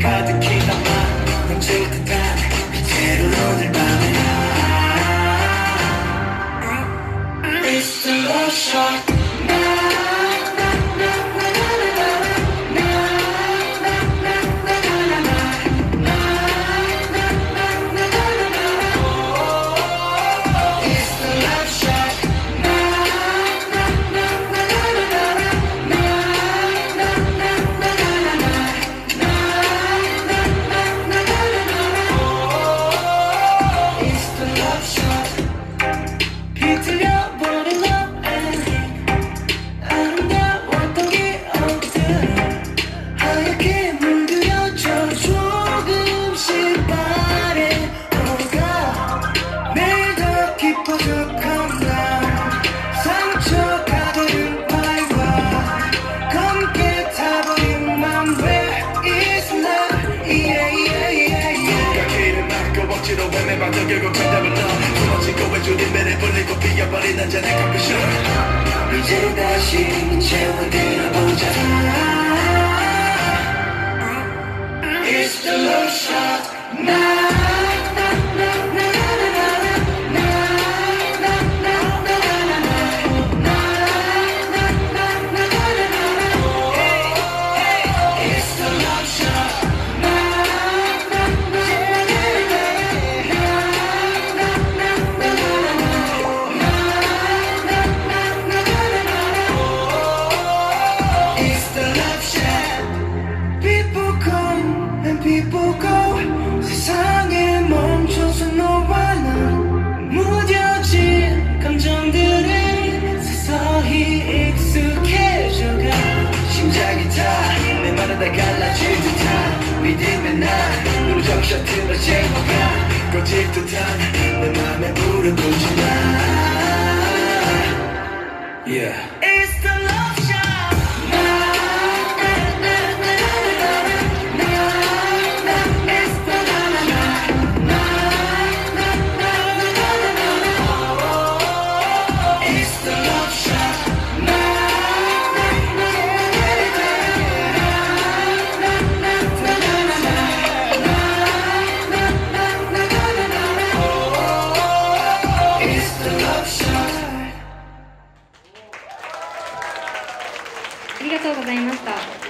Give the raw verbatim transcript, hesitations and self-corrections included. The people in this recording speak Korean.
가득히 담아 넘칠 듯한 빛으로 오늘 밤에 It's the love shot 결국 정답은 너 도망친 거 외줄이 매를 벌리고 비어버린 한 잔의 커피숍 이제 다시 채워들어보자 It's the love shot now People go 세상에 멈춰서 너와 난 무뎌진 감정들이 서서히 익숙해져가 심장이 타 내 말은 다 갈라질 듯한 믿음의 날 눈을 적셔들어 제거가 꺼질 듯한 내 맘에 불을 붙이나 Yeah It's the love shot ありがとうございました。